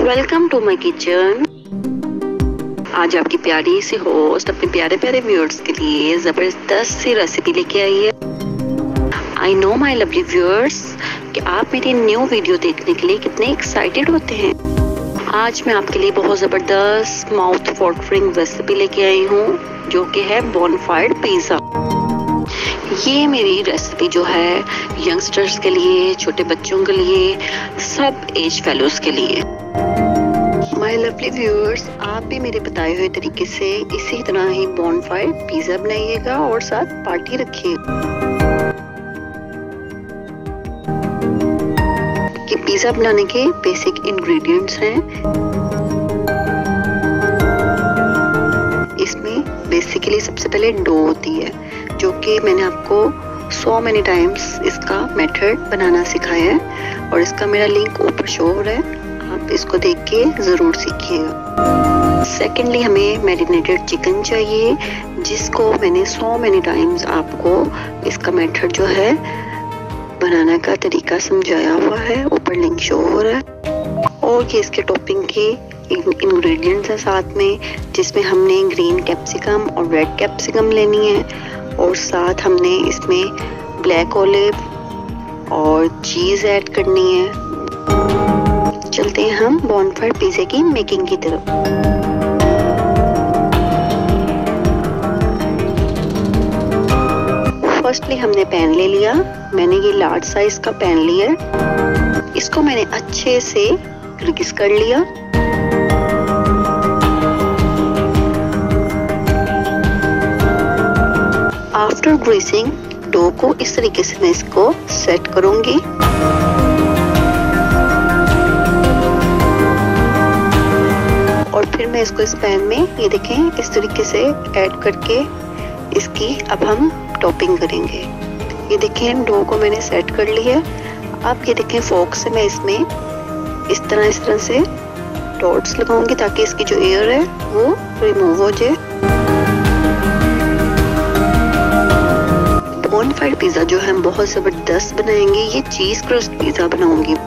Welcome to my kitchen. आज आपकी प्यारी सी होस्ट अपने प्यारे प्यारे व्यूअर्स के लिए जबरदस्त सी रेसिपी लेके आई है। I know my lovely viewers कि आप मेरी न्यू वीडियो देखने के लिए कितने एक्साइटेड होते हैं। आज मैं आपके लिए बहुत जबरदस्त माउथ वाटरिंग रेसिपी लेके आई हूँ जो कि है बोनफायर पिज्जा। ये मेरी रेसिपी जो है यंगस्टर्स के लिए, छोटे बच्चों के लिए, सब एज फेलोज के लिए। माय लवली व्यूअर्स, आप भी मेरे बताए हुए तरीके से इसी तरह ही बोनफायर पिज्जा बनाइएगा और साथ पार्टी रखिएगा। कि पिज्जा बनाने के बेसिक इंग्रेडिएंट्स हैं। इसमें बेसिकली सबसे पहले डो होती है जो कि मैंने आपको so many times इसका मेथड बनाना सिखाया है और इसका मेरा लिंक ऊपर शो हो रहा है, आप इसको देख के ज़रूर सीखिएगा। सेकेंडली हमें मैरिनेटेड चिकन चाहिए जिसको मैंने so many times आपको इसका मेथड जो है बनाने का तरीका समझाया हुआ है, ऊपर लिंक शो हो रहा है। और ये इसके टॉपिंग के इंग्रेडिएंट्स हैं साथ में, जिसमें हमने ग्रीन कैप्सिकम और रेड कैप्सिकम लेनी है और साथ हमने इसमें ब्लैक ऑलिव और चीज़ ऐड करनी है। चलते हैं हम बोनफायर पिज़्ज़ा की मेकिंग की तरफ। फर्स्टली हमने पैन ले लिया। मैंने ये लार्ज साइज का पैन लिया। इसको मैंने अच्छे से ग्रीस कर लिया। आफ्टर ग्रीसिंग डो को इस तरीके से मैं इसको सेट करूंगी। और फिर मैं इसको इस पैन में ये देखें इस तरीके से ऐड करके इसकी अब हम टॉपिंग करेंगे। ये देखें डो को मैंने सेट कर लिया। अब ये देखें फोक से मैं इसमें इस तरह से डॉट्स लगाऊंगी ताकि इसकी जो एयर है वो रिमूव हो जाए। बोनफायर पिज़्ज़ा जो है हम बहुत ज़बरदस्त बनाएंगे। ये चीज़ क्रस्ट पिज़्ज़ा बनाऊंगी।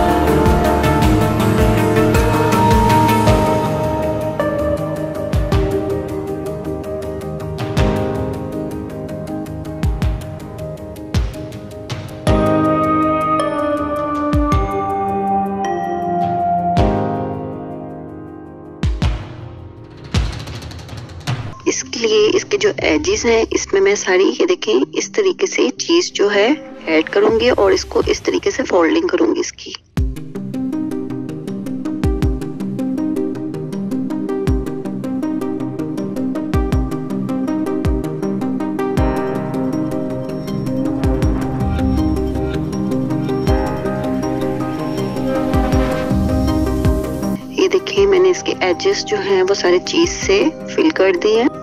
इसके लिए इसके जो एजेस हैं इसमें मैं सारी ये देखें इस तरीके से चीज जो है ऐड करूंगी और इसको इस तरीके से फोल्डिंग करूंगी इसकी। ये देखिए मैंने इसके एजेस जो हैं वो सारे चीज से फिल कर दिए हैं।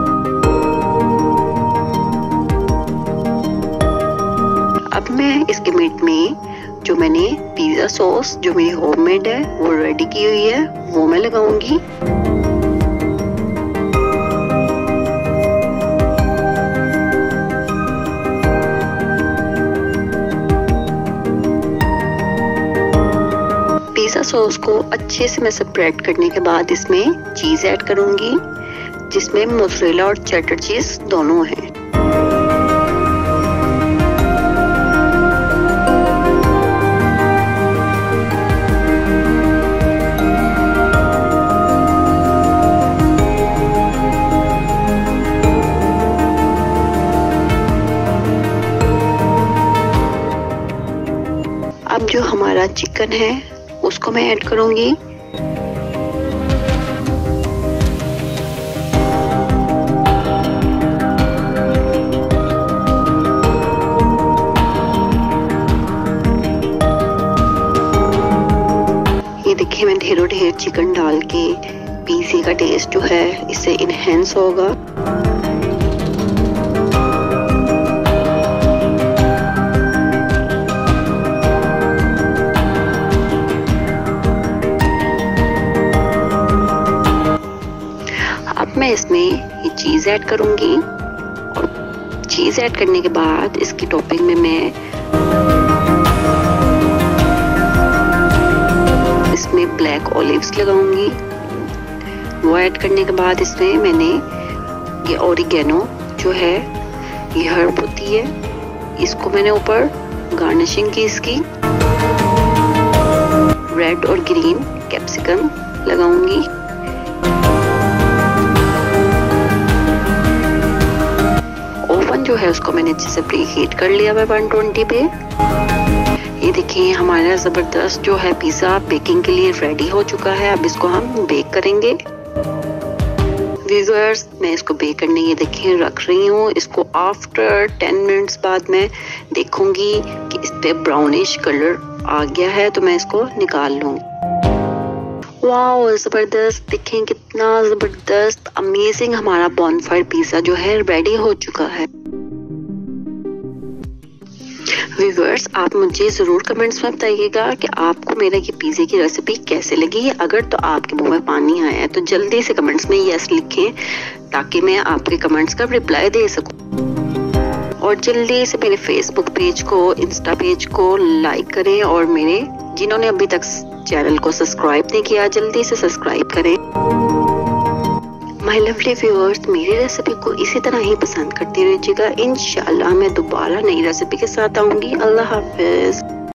अब मैं इसके मीट में जो मैंने पिज़्ज़ा सॉस जो मेरी होममेड है वो रेडी की हुई है वो मैं लगाऊंगी। पिज़्ज़ा सॉस को अच्छे से मैं स्प्रेड करने के बाद इसमें चीज़ ऐड करूंगी जिसमें मोज़रेला और चेडर चीज़ दोनों हैं। अब जो हमारा चिकन है उसको मैं ऐड करूंगी। ये देखिए मैं ढेरों ढेर चिकन डाल के पिज़्ज़ा का टेस्ट जो है इससे इनहेंस होगा। मैं इसमें ये चीज़ ऐड करूंगी और चीज़ ऐड करने के बाद इसकी टॉपिंग में मैं इसमें ब्लैक ऑलिव्स लगाऊंगी। वो ऐड करने के बाद इसमें मैंने ये ऑरिगेनो जो है, ये हर्ब होती है, इसको मैंने ऊपर गार्निशिंग की इसकी। रेड और ग्रीन कैप्सिकम लगाऊंगी। ओवन जो है उसको मैंने अच्छे से प्री हीट कर लिया है 120 पे। ये देखिए हमारा जबरदस्त जो है पिज्जा बेकिंग के लिए रेडी हो चुका है। अब इसको हम बेक करेंगे। व्यूअर्स, मैं इसको बेक करने ये देखिए रख रही हूँ। इसको आफ्टर 10 मिनट्स बाद मैं देखूंगी कि इस पे ब्राउनिश कलर आ गया है, तो मैं इसको निकाल लूँ। वाओ, जबरदस्त, देखें कितना जबरदस्त अमेजिंग हमारा बॉनफायर पिज्जा जो है रेडी हो चुका है। व्यूअर्स, आप मुझे ज़रूर कमेंट्स में बताइएगा कि आपको मेरा ये पिज़्ज़े की रेसिपी कैसे लगी। अगर तो आपके मुंह में पानी आया है तो जल्दी से कमेंट्स में यस लिखें ताकि मैं आपके कमेंट्स का रिप्लाई दे सकूं। और जल्दी से मेरे फेसबुक पेज को, इंस्टा पेज को लाइक करें और मेरे जिन्होंने अभी तक चैनल को सब्सक्राइब नहीं किया जल्दी से सब्सक्राइब करें। माय लवली व्यूअर्स, मेरी रेसिपी को इसी तरह ही पसंद करते रहिएगा। इंशाल्लाह मैं दोबारा नई रेसिपी के साथ आऊंगी। अल्लाह हाफिज।